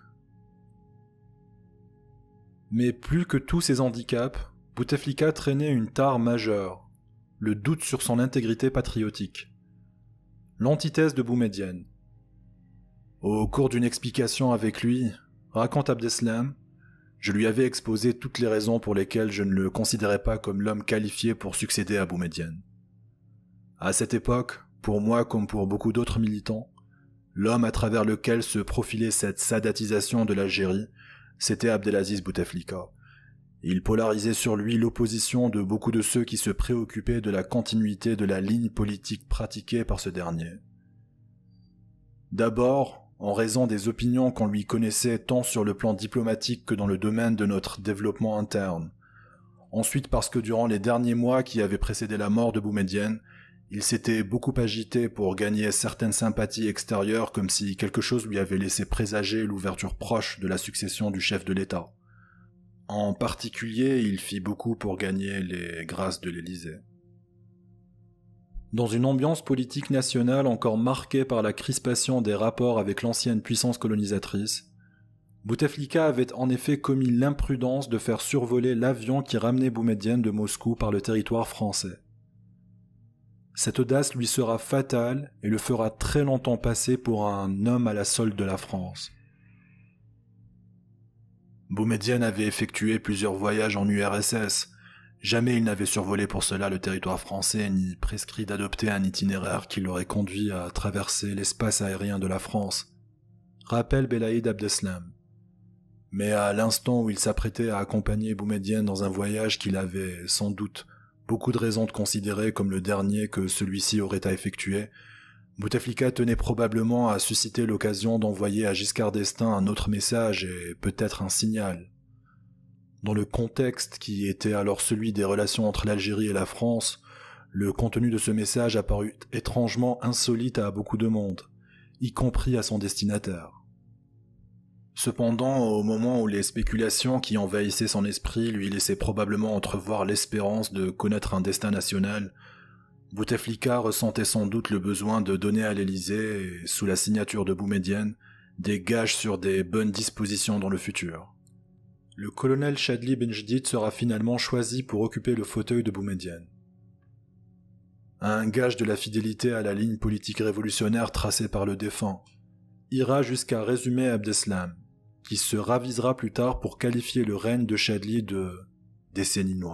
Mais plus que tous ces handicaps, Bouteflika traînait une tare majeure, le doute sur son intégrité patriotique. L'antithèse de Boumedienne. Au cours d'une explication avec lui, raconte Abdeslam, je lui avais exposé toutes les raisons pour lesquelles je ne le considérais pas comme l'homme qualifié pour succéder à Boumedienne. À cette époque, pour moi comme pour beaucoup d'autres militants, l'homme à travers lequel se profilait cette sadatisation de l'Algérie, c'était Abdelaziz Bouteflika. Il polarisait sur lui l'opposition de beaucoup de ceux qui se préoccupaient de la continuité de la ligne politique pratiquée par ce dernier. D'abord, en raison des opinions qu'on lui connaissait tant sur le plan diplomatique que dans le domaine de notre développement interne. Ensuite parce que durant les derniers mois qui avaient précédé la mort de Boumedienne, il s'était beaucoup agité pour gagner certaines sympathies extérieures comme si quelque chose lui avait laissé présager l'ouverture proche de la succession du chef de l'État. En particulier, il fit beaucoup pour gagner les grâces de l'Élysée. Dans une ambiance politique nationale encore marquée par la crispation des rapports avec l'ancienne puissance colonisatrice, Bouteflika avait en effet commis l'imprudence de faire survoler l'avion qui ramenait Boumedienne de Moscou par le territoire français. Cette audace lui sera fatale et le fera très longtemps passer pour un homme à la solde de la France. Boumedienne avait effectué plusieurs voyages en U R S S. Jamais il n'avait survolé pour cela le territoire français ni prescrit d'adopter un itinéraire qui l'aurait conduit à traverser l'espace aérien de la France, rappelle Belaïd Abdeslam. Mais à l'instant où il s'apprêtait à accompagner Boumedienne dans un voyage qu'il avait, sans doute, beaucoup de raisons de considérer comme le dernier que celui-ci aurait à effectuer, Bouteflika tenait probablement à susciter l'occasion d'envoyer à Giscard d'Estaing un autre message et peut-être un signal. Dans le contexte qui était alors celui des relations entre l'Algérie et la France, le contenu de ce message apparut étrangement insolite à beaucoup de monde, y compris à son destinataire. Cependant, au moment où les spéculations qui envahissaient son esprit lui laissaient probablement entrevoir l'espérance de connaître un destin national, Bouteflika ressentait sans doute le besoin de donner à l'Élysée, sous la signature de Boumedienne, des gages sur des bonnes dispositions dans le futur. Le colonel Chadli Benjedid sera finalement choisi pour occuper le fauteuil de Boumedienne. Un gage de la fidélité à la ligne politique révolutionnaire tracée par le défunt ira jusqu'à résumer Abdeslam, qui se ravisera plus tard pour qualifier le règne de Chadli de « décennie noire ».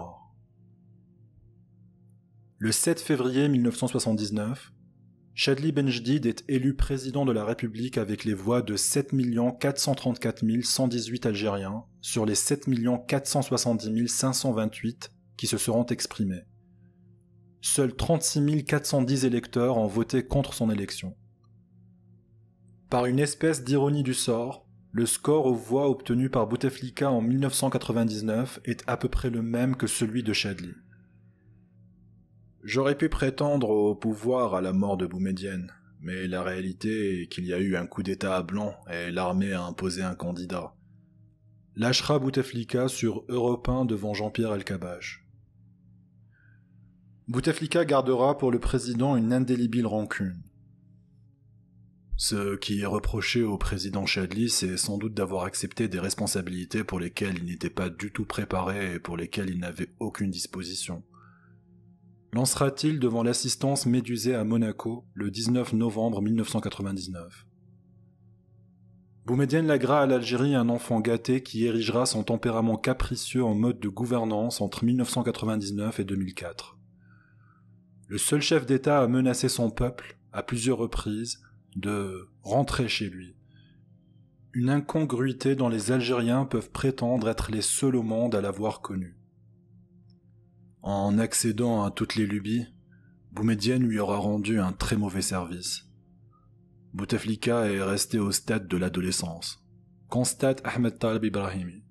Le sept février mille neuf cent soixante-dix-neuf, Chadli Benjedid est élu président de la République avec les voix de sept millions quatre cent trente-quatre mille cent dix-huit Algériens sur les sept millions quatre cent soixante-dix mille cinq cent vingt-huit qui se seront exprimés. Seuls trente-six mille quatre cent dix électeurs ont voté contre son élection. Par une espèce d'ironie du sort, le score aux voix obtenu par Bouteflika en mille neuf cent quatre-vingt-dix-neuf est à peu près le même que celui de Chadli. J'aurais pu prétendre au pouvoir à la mort de Boumedienne, mais la réalité est qu'il y a eu un coup d'état à blanc et l'armée a imposé un candidat. Lâchera Bouteflika sur Europe un devant Jean-Pierre Elkabbach. Bouteflika gardera pour le président une indélébile rancune. Ce qui est reproché au président Chadli, c'est sans doute d'avoir accepté des responsabilités pour lesquelles il n'était pas du tout préparé et pour lesquelles il n'avait aucune disposition. Lancera-t-il devant l'assistance médusée à Monaco le dix-neuf novembre mille neuf cent quatre-vingt-dix-neuf. Boumedienne lèguera à l'Algérie un enfant gâté qui érigera son tempérament capricieux en mode de gouvernance entre mille neuf cent quatre-vingt-dix-neuf et deux mille quatre. Le seul chef d'État a menacé son peuple, à plusieurs reprises, de rentrer chez lui. Une incongruité dont les Algériens peuvent prétendre être les seuls au monde à l'avoir connue. En accédant à toutes les lubies, Boumedienne lui aura rendu un très mauvais service. Bouteflika est resté au stade de l'adolescence, constate Ahmed Taleb Ibrahimi.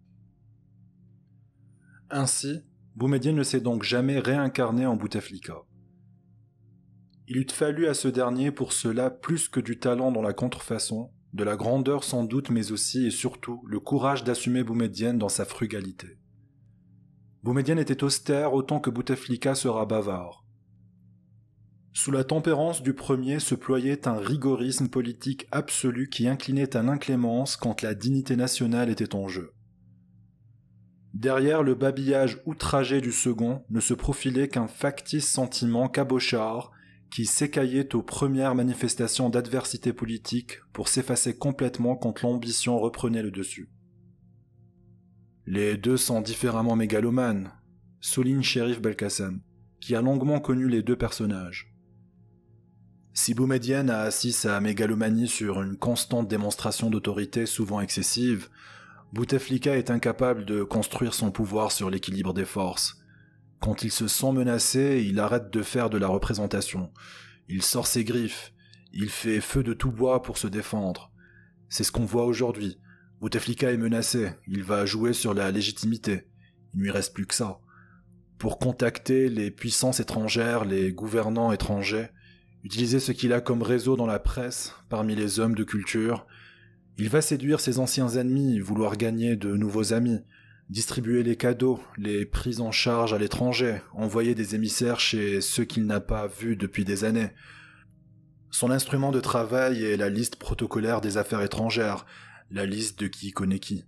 Ainsi, Boumedienne ne s'est donc jamais réincarné en Bouteflika. Il eût fallu à ce dernier pour cela plus que du talent dans la contrefaçon, de la grandeur sans doute mais aussi et surtout le courage d'assumer Boumedienne dans sa frugalité. Boumedienne était austère autant que Bouteflika sera bavard. Sous la tempérance du premier se ployait un rigorisme politique absolu qui inclinait à l'inclémence quand la dignité nationale était en jeu. Derrière le babillage outragé du second ne se profilait qu'un factice sentiment cabochard qui s'écaillait aux premières manifestations d'adversité politique pour s'effacer complètement quand l'ambition reprenait le dessus. Les deux sont différemment mégalomanes, souligne Cherif Belkacem, qui a longuement connu les deux personnages. Si Boumedienne a assis sa mégalomanie sur une constante démonstration d'autorité souvent excessive, Bouteflika est incapable de construire son pouvoir sur l'équilibre des forces. Quand il se sent menacé, il arrête de faire de la représentation. Il sort ses griffes, il fait feu de tout bois pour se défendre. C'est ce qu'on voit aujourd'hui. Bouteflika est menacé, il va jouer sur la légitimité. Il ne lui reste plus que ça. Pour contacter les puissances étrangères, les gouvernants étrangers, utiliser ce qu'il a comme réseau dans la presse, parmi les hommes de culture, il va séduire ses anciens ennemis, vouloir gagner de nouveaux amis, distribuer les cadeaux, les prises en charge à l'étranger, envoyer des émissaires chez ceux qu'il n'a pas vus depuis des années. Son instrument de travail est la liste protocolaire des affaires étrangères, la liste de qui connaît qui.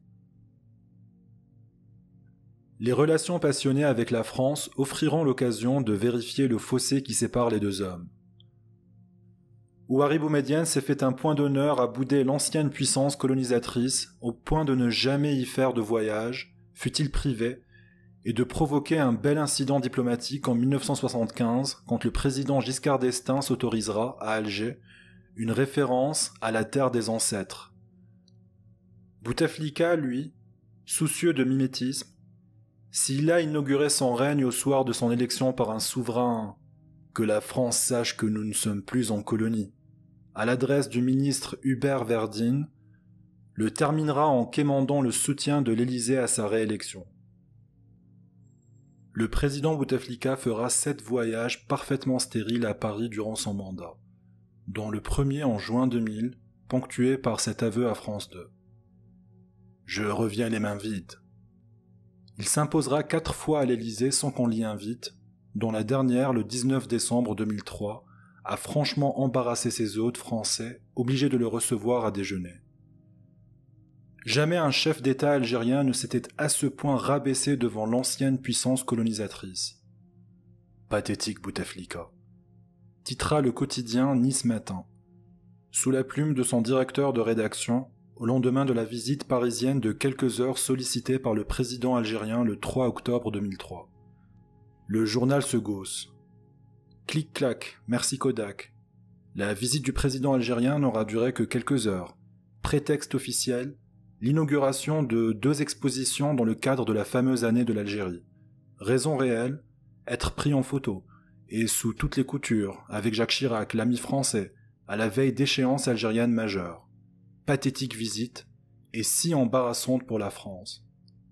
Les relations passionnées avec la France offriront l'occasion de vérifier le fossé qui sépare les deux hommes. Houari Boumedienne s'est fait un point d'honneur à bouder l'ancienne puissance colonisatrice au point de ne jamais y faire de voyage, fût-il privé, et de provoquer un bel incident diplomatique en mille neuf cent soixante-quinze quand le président Giscard d'Estaing s'autorisera, à Alger, une référence à la terre des ancêtres. Bouteflika, lui, Soucieux de mimétisme, s'il a inauguré son règne au soir de son élection par un souverain « Que la France sache que nous ne sommes plus en colonie », à l'adresse du ministre Hubert Verdine, le terminera en quémandant le soutien de l'Élysée à sa réélection. Le président Bouteflika fera sept voyages parfaitement stériles à Paris durant son mandat, dont le premier en juin deux mille, ponctué par cet aveu à France deux. « Je reviens les mains vides ». Il s'imposera quatre fois à l'Élysée sans qu'on l'y invite, dont la dernière le dix-neuf décembre deux mille trois, a franchement embarrassé ses hôtes français, obligés de le recevoir à déjeuner. Jamais un chef d'État algérien ne s'était à ce point rabaissé devant l'ancienne puissance colonisatrice. Pathétique Bouteflika, titra le quotidien Nice Matin, sous la plume de son directeur de rédaction, au lendemain de la visite parisienne de quelques heures sollicitée par le président algérien le trois octobre deux mille trois. Le journal se gausse. Clic-clac, merci Kodak. La visite du président algérien n'aura duré que quelques heures. Prétexte officiel, l'inauguration de deux expositions dans le cadre de la fameuse année de l'Algérie. Raison réelle, être pris en photo, et sous toutes les coutures, avec Jacques Chirac, l'ami français, à la veille d'échéances algériennes majeures. Pathétique visite, et si embarrassante pour la France.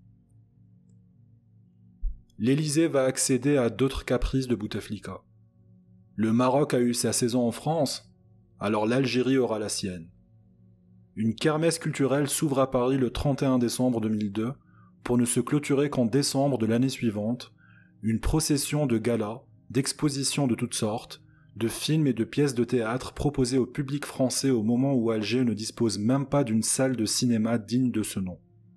L'Élysée va accéder à d'autres caprices de Bouteflika. Le Maroc a eu sa saison en France, alors l'Algérie aura la sienne. Une kermesse culturelle s'ouvre à Paris le trente et un décembre deux mille deux, pour ne se clôturer qu'en décembre de l'année suivante, une procession de galas, d'expositions de toutes sortes, de films et de pièces de théâtre proposées au public français au moment où Alger ne dispose même pas d'une salle de cinéma digne de ce nom.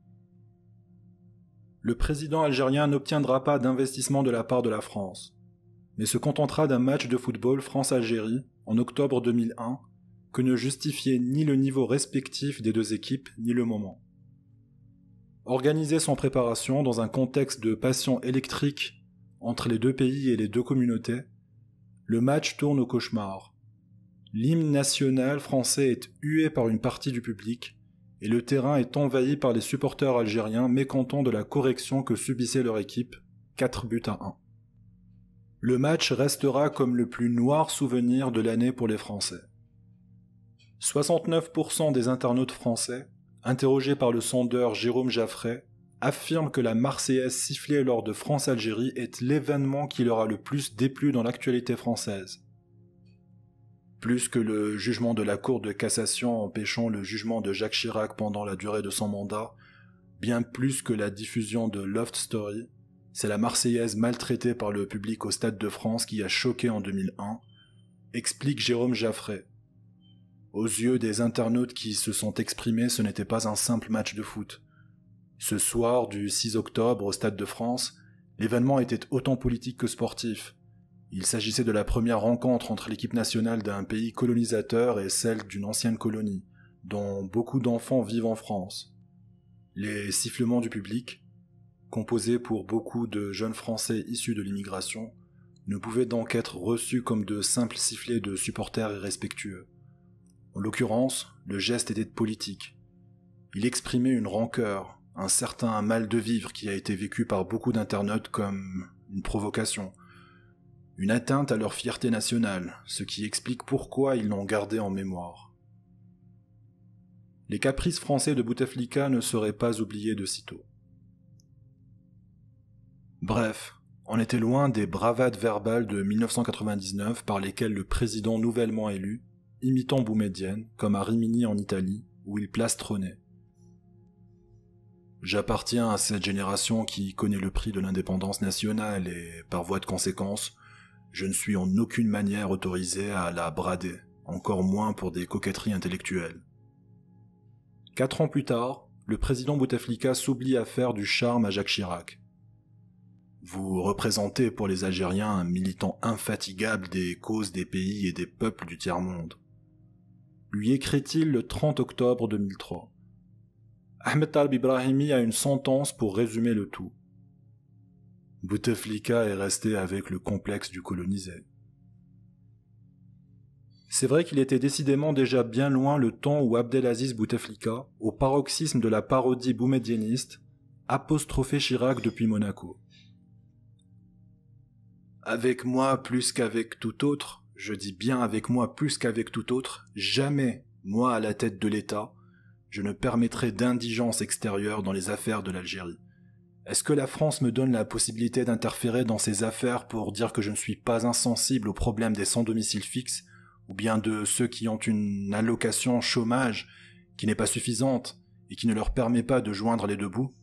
Le président algérien n'obtiendra pas d'investissement de la part de la France, mais se contentera d'un match de football France-Algérie en octobre deux mille un, que ne justifiait ni le niveau respectif des deux équipes ni le moment. Organisé sans préparation dans un contexte de passion électrique entre les deux pays et les deux communautés, le match tourne au cauchemar. L'hymne national français est hué par une partie du public et le terrain est envahi par les supporters algériens mécontents de la correction que subissait leur équipe, quatre buts à un. Le match restera comme le plus noir souvenir de l'année pour les Français. soixante-neuf pour cent des internautes français, interrogés par le sondeur Jérôme Jaffray, affirment que la Marseillaise sifflée lors de France-Algérie est l'événement qui leur a le plus déplu dans l'actualité française. Plus que le jugement de la Cour de cassation empêchant le jugement de Jacques Chirac pendant la durée de son mandat, bien plus que la diffusion de Love Story, c'est la Marseillaise maltraitée par le public au Stade de France qui a choqué en deux mille un, explique Jérôme Jaffray. Aux yeux des internautes qui se sont exprimés, ce n'était pas un simple match de foot. Ce soir du six octobre au Stade de France, l'événement était autant politique que sportif. Il s'agissait de la première rencontre entre l'équipe nationale d'un pays colonisateur et celle d'une ancienne colonie, dont beaucoup d'enfants vivent en France. Les sifflements du public, composés pour beaucoup de jeunes Français issus de l'immigration, ne pouvaient donc être reçus comme de simples sifflets de supporters irrespectueux. En l'occurrence, le geste était politique. Il exprimait une rancœur, un certain mal de vivre qui a été vécu par beaucoup d'internautes comme une provocation, une atteinte à leur fierté nationale, ce qui explique pourquoi ils l'ont gardé en mémoire. Les caprices français de Bouteflika ne seraient pas oubliés de sitôt. Bref, on était loin des bravades verbales de mille neuf cent quatre-vingt-dix-neuf par lesquelles le président nouvellement élu, imitant Boumedienne, comme à Rimini en Italie, où il plastronnait. J'appartiens à cette génération qui connaît le prix de l'indépendance nationale et, par voie de conséquence, je ne suis en aucune manière autorisé à la brader, encore moins pour des coquetteries intellectuelles. Quatre ans plus tard, le président Bouteflika s'oublie à faire du charme à Jacques Chirac. Vous représentez pour les Algériens un militant infatigable des causes des pays et des peuples du tiers-monde. Lui écrit-il le trente octobre deux mille trois. Ahmed Taleb Ibrahimi a une sentence pour résumer le tout. Bouteflika est resté avec le complexe du colonisé. C'est vrai qu'il était décidément déjà bien loin le temps où Abdelaziz Bouteflika, au paroxysme de la parodie boumedienniste, apostrophait Chirac depuis Monaco. Avec moi plus qu'avec tout autre, je dis bien avec moi plus qu'avec tout autre, jamais, moi à la tête de l'État, je ne permettrai d'indigence extérieure dans les affaires de l'Algérie. Est-ce que la France me donne la possibilité d'interférer dans ses affaires pour dire que je ne suis pas insensible au problème des sans domicile fixe, ou bien de ceux qui ont une allocation chômage qui n'est pas suffisante et qui ne leur permet pas de joindre les deux bouts?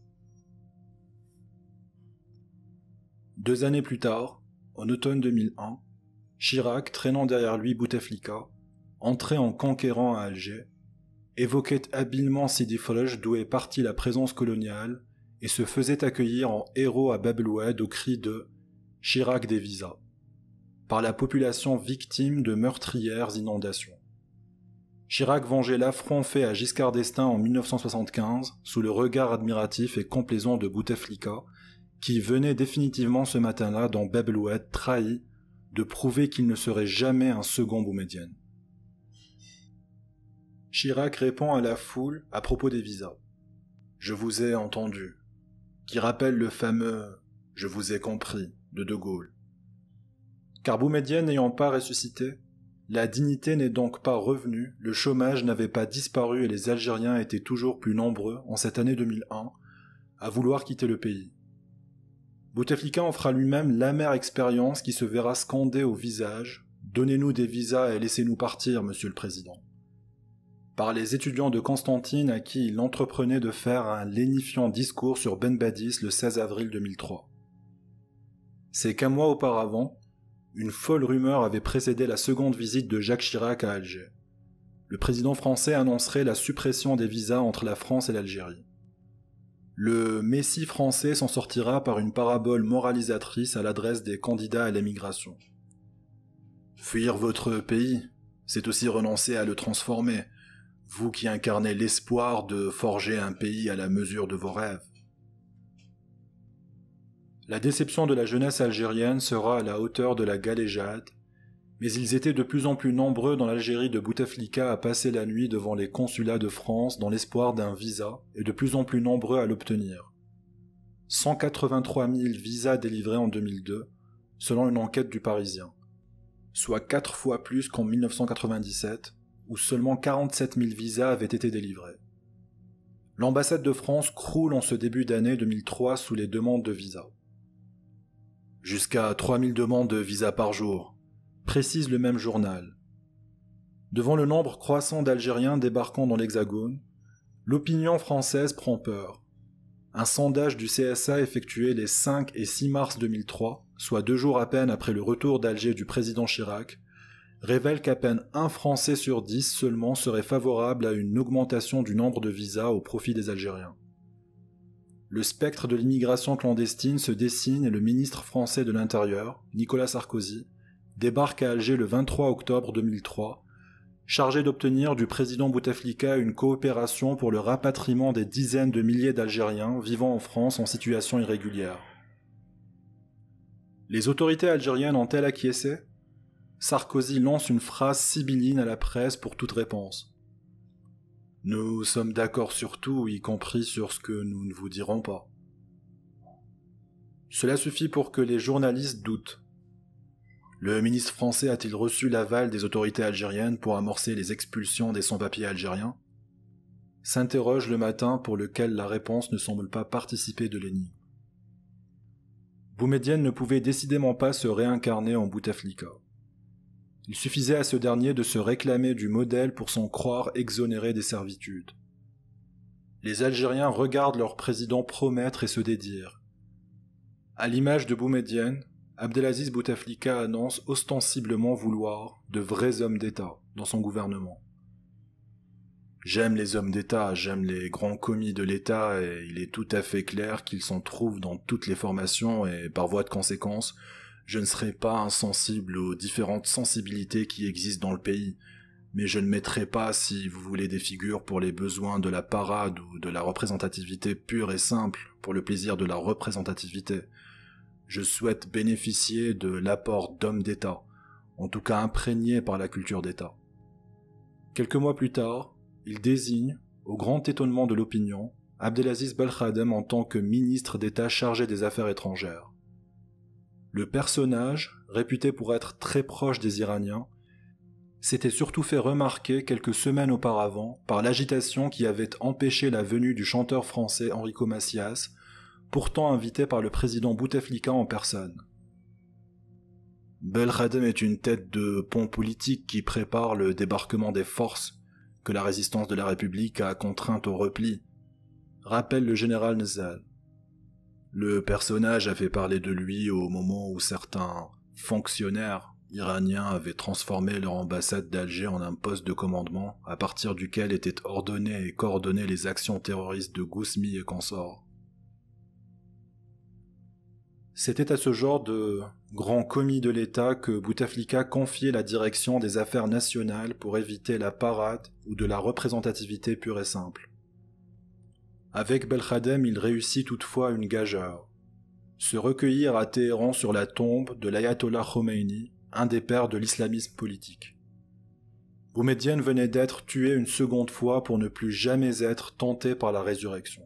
Deux années plus tard, en automne deux mille un, Chirac, traînant derrière lui Bouteflika, entrait en conquérant à Alger, évoquait habilement Sidi Frej d'où est partie la présence coloniale et se faisait accueillir en héros à Bab el-Oued au cri de « Chirac des visas » par la population victime de meurtrières inondations. Chirac vengeait l'affront fait à Giscard d'Estaing en mille neuf cent soixante-quinze sous le regard admiratif et complaisant de Bouteflika, qui venait définitivement ce matin-là dans Bab el-Oued trahi de prouver qu'il ne serait jamais un second Boumedienne. Chirac répond à la foule à propos des visas. « Je vous ai entendu », qui rappelle le fameux « Je vous ai compris » de De Gaulle. Car Boumedienne n'ayant pas ressuscité, la dignité n'est donc pas revenue, le chômage n'avait pas disparu et les Algériens étaient toujours plus nombreux en cette année deux mille un à vouloir quitter le pays. Bouteflika en fera lui-même l'amère expérience qui se verra scander au visage « Donnez-nous des visas et laissez-nous partir, monsieur le président » par les étudiants de Constantine à qui il entreprenait de faire un lénifiant discours sur Ben Badis le seize avril deux mille trois. C'est qu'un mois auparavant, une folle rumeur avait précédé la seconde visite de Jacques Chirac à Alger. Le président français annoncerait la suppression des visas entre la France et l'Algérie. Le Messie français s'en sortira par une parabole moralisatrice à l'adresse des candidats à l'émigration. Fuir votre pays, c'est aussi renoncer à le transformer, vous qui incarnez l'espoir de forger un pays à la mesure de vos rêves. La déception de la jeunesse algérienne sera à la hauteur de la galéjade, mais ils étaient de plus en plus nombreux dans l'Algérie de Bouteflika à passer la nuit devant les consulats de France dans l'espoir d'un visa et de plus en plus nombreux à l'obtenir. cent quatre-vingt-trois mille visas délivrés en deux mille deux, selon une enquête du Parisien, soit quatre fois plus qu'en mille neuf cent quatre-vingt-dix-sept, où seulement quarante-sept mille visas avaient été délivrés. L'ambassade de France croule en ce début d'année deux mille trois sous les demandes de visas. Jusqu'à trois mille demandes de visas par jour, précise le même journal. Devant le nombre croissant d'Algériens débarquant dans l'Hexagone, l'opinion française prend peur. Un sondage du C S A effectué les cinq et six mars deux mille trois, soit deux jours à peine après le retour d'Alger du président Chirac, révèle qu'à peine un Français sur dix seulement serait favorable à une augmentation du nombre de visas au profit des Algériens. Le spectre de l'immigration clandestine se dessine et le ministre français de l'Intérieur, Nicolas Sarkozy, débarque à Alger le vingt-trois octobre deux mille trois, chargé d'obtenir du président Bouteflika une coopération pour le rapatriement des dizaines de milliers d'Algériens vivant en France en situation irrégulière. Les autorités algériennes ont-elles acquiescé ? Sarkozy lance une phrase sibylline à la presse pour toute réponse. « Nous sommes d'accord sur tout, y compris sur ce que nous ne vous dirons pas. » Cela suffit pour que les journalistes doutent. Le ministre français a-t-il reçu l'aval des autorités algériennes pour amorcer les expulsions des sans-papiers algériens ? S'interroge le matin pour lequel la réponse ne semble pas participer de l'énigme. Boumedienne ne pouvait décidément pas se réincarner en Bouteflika. Il suffisait à ce dernier de se réclamer du modèle pour s'en croire exonéré des servitudes. Les Algériens regardent leur président promettre et se dédire. À l'image de Boumedienne, Abdelaziz Bouteflika annonce ostensiblement vouloir de vrais hommes d'État dans son gouvernement. J'aime les hommes d'État, j'aime les grands commis de l'État et il est tout à fait clair qu'ils s'en trouvent dans toutes les formations et par voie de conséquence, je ne serai pas insensible aux différentes sensibilités qui existent dans le pays, mais je ne mettrai pas, si vous voulez, des figures pour les besoins de la parade ou de la représentativité pure et simple pour le plaisir de la représentativité. Je souhaite bénéficier de l'apport d'hommes d'État, en tout cas imprégnés par la culture d'État. Quelques mois plus tard, il désigne, au grand étonnement de l'opinion, Abdelaziz Belkhadem en tant que ministre d'État chargé des Affaires étrangères. Le personnage, réputé pour être très proche des Iraniens, s'était surtout fait remarquer quelques semaines auparavant par l'agitation qui avait empêché la venue du chanteur français Enrico Macias, pourtant invité par le président Bouteflika en personne. Belkhadem est une tête de pont politique qui prépare le débarquement des forces que la résistance de la République a contraintes au repli, rappelle le général Nzal. Le personnage a fait parler de lui au moment où certains fonctionnaires iraniens avaient transformé leur ambassade d'Alger en un poste de commandement à partir duquel étaient ordonnées et coordonnées les actions terroristes de Ghousmi et consorts. C'était à ce genre de grand commis de l'État que Bouteflika confiait la direction des affaires nationales pour éviter la parade ou de la représentativité pure et simple. Avec Belkhadem, il réussit toutefois une gageure. Se recueillir à Téhéran sur la tombe de l'ayatollah Khomeini, un des pères de l'islamisme politique. Boumedienne venait d'être tué une seconde fois pour ne plus jamais être tenté par la résurrection.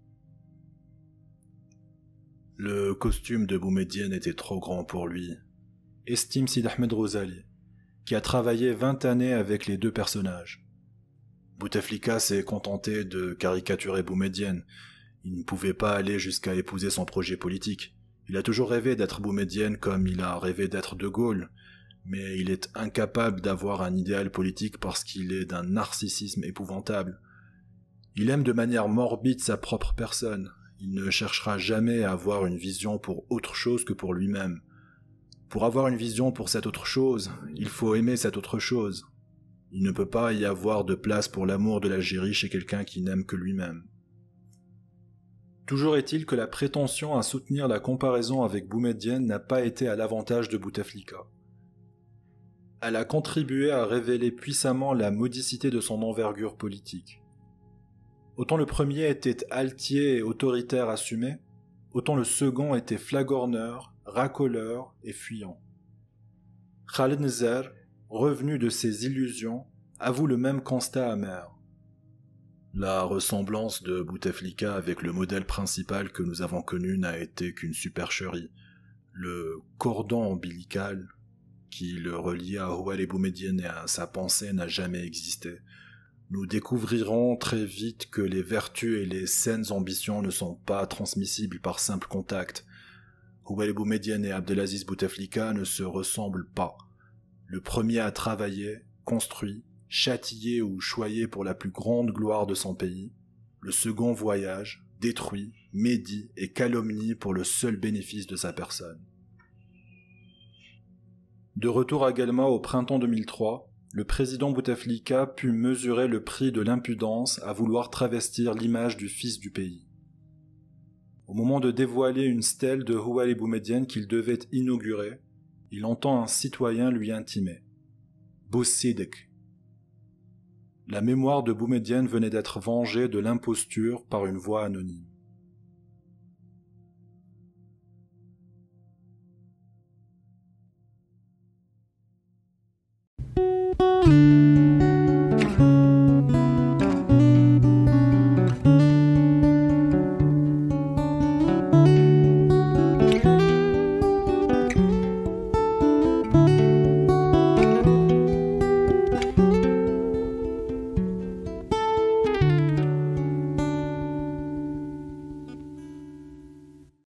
Le costume de Boumedienne était trop grand pour lui, estime Sid Ahmed Rosali, qui a travaillé vingt années avec les deux personnages. Bouteflika s'est contenté de caricaturer Boumedienne. Il ne pouvait pas aller jusqu'à épouser son projet politique. Il a toujours rêvé d'être Boumedienne comme il a rêvé d'être De Gaulle, mais il est incapable d'avoir un idéal politique parce qu'il est d'un narcissisme épouvantable. Il aime de manière morbide sa propre personne. Il ne cherchera jamais à avoir une vision pour autre chose que pour lui-même. Pour avoir une vision pour cette autre chose, il faut aimer cette autre chose. Il ne peut pas y avoir de place pour l'amour de l'Algérie chez quelqu'un qui n'aime que lui-même. Toujours est-il que la prétention à soutenir la comparaison avec Boumedienne n'a pas été à l'avantage de Bouteflika. Elle a contribué à révéler puissamment la modicité de son envergure politique. Autant le premier était altier et autoritaire assumé, autant le second était flagorneur, racoleur et fuyant. Khaled Nzar, revenu de ses illusions, avoue le même constat amer. La ressemblance de Bouteflika avec le modèle principal que nous avons connu n'a été qu'une supercherie. Le cordon ombilical qui le reliait à Houari Boumedienne et à sa pensée n'a jamais existé. Nous découvrirons très vite que les vertus et les saines ambitions ne sont pas transmissibles par simple contact. Houari Boumedienne et Abdelaziz Bouteflika ne se ressemblent pas. Le premier a travaillé, construit, châtié ou choyé pour la plus grande gloire de son pays. Le second voyage, détruit, médit et calomnie pour le seul bénéfice de sa personne. De retour à Guelma au printemps deux mille trois, le président Bouteflika put mesurer le prix de l'impudence à vouloir travestir l'image du fils du pays. Au moment de dévoiler une stèle de Houari Boumedienne qu'il devait inaugurer, il entend un citoyen lui intimer « Boussidek ». La mémoire de Boumedienne venait d'être vengée de l'imposture par une voix anonyme. Thank you.